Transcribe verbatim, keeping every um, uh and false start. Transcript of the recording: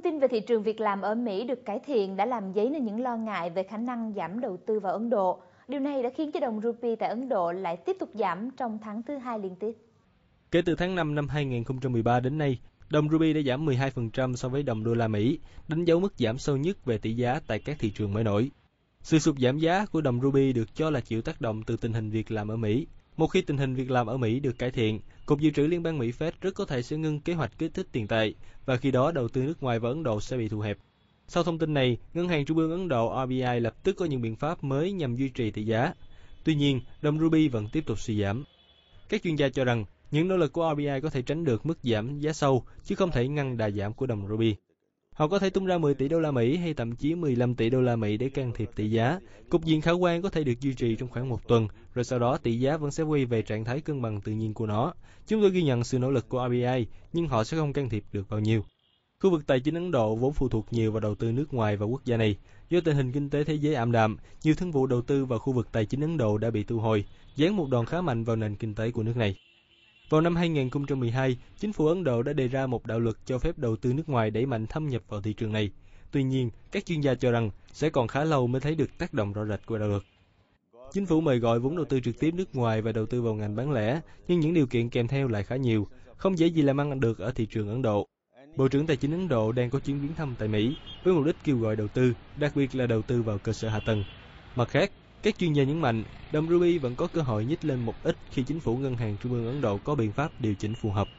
tin về thị trường việc làm ở Mỹ được cải thiện đã làm dấy lên những lo ngại về khả năng giảm đầu tư vào Ấn Độ. Điều này đã khiến cho đồng rupee tại Ấn Độ lại tiếp tục giảm trong tháng thứ hai liên tiếp. Kể từ tháng năm năm hai nghìn không trăm mười ba đến nay, đồng rupee đã giảm mười hai phần trăm so với đồng đô la Mỹ, đánh dấu mức giảm sâu nhất về tỷ giá tại các thị trường mới nổi. Sự sụt giảm giá của đồng rupee được cho là chịu tác động từ tình hình việc làm ở Mỹ. Một khi tình hình việc làm ở Mỹ được cải thiện, Cục Dự trữ Liên bang Mỹ Fed rất có thể sẽ ngưng kế hoạch kích thích tiền tệ, và khi đó đầu tư nước ngoài vào Ấn Độ sẽ bị thu hẹp. Sau thông tin này, Ngân hàng Trung ương Ấn Độ R B I lập tức có những biện pháp mới nhằm duy trì tỷ giá. Tuy nhiên, đồng rupee vẫn tiếp tục suy giảm. Các chuyên gia cho rằng những nỗ lực của R B I có thể tránh được mức giảm giá sâu, chứ không thể ngăn đà giảm của đồng rupee. Họ có thể tung ra mười tỷ đô la Mỹ hay thậm chí mười lăm tỷ đô la Mỹ để can thiệp tỷ giá. Cục diện khả quan có thể được duy trì trong khoảng một tuần, rồi sau đó tỷ giá vẫn sẽ quay về trạng thái cân bằng tự nhiên của nó. Chúng tôi ghi nhận sự nỗ lực của R B I, nhưng họ sẽ không can thiệp được bao nhiêu. Khu vực tài chính Ấn Độ vốn phụ thuộc nhiều vào đầu tư nước ngoài vào quốc gia này. Do tình hình kinh tế thế giới ảm đạm, nhiều thương vụ đầu tư vào khu vực tài chính Ấn Độ đã bị thu hồi, giáng một đòn khá mạnh vào nền kinh tế của nước này. Vào năm hai nghìn không trăm mười hai, chính phủ Ấn Độ đã đề ra một đạo luật cho phép đầu tư nước ngoài đẩy mạnh thâm nhập vào thị trường này. Tuy nhiên, các chuyên gia cho rằng sẽ còn khá lâu mới thấy được tác động rõ rệt của đạo luật. Chính phủ mời gọi vốn đầu tư trực tiếp nước ngoài và đầu tư vào ngành bán lẻ, nhưng những điều kiện kèm theo lại khá nhiều, không dễ gì làm ăn được ở thị trường Ấn Độ. Bộ trưởng Tài chính Ấn Độ đang có chuyến viếng thăm tại Mỹ với mục đích kêu gọi đầu tư, đặc biệt là đầu tư vào cơ sở hạ tầng. Mặt khác, các chuyên gia nhấn mạnh, đồng rupee vẫn có cơ hội nhích lên một ít khi chính phủ Ngân hàng Trung ương Ấn Độ có biện pháp điều chỉnh phù hợp.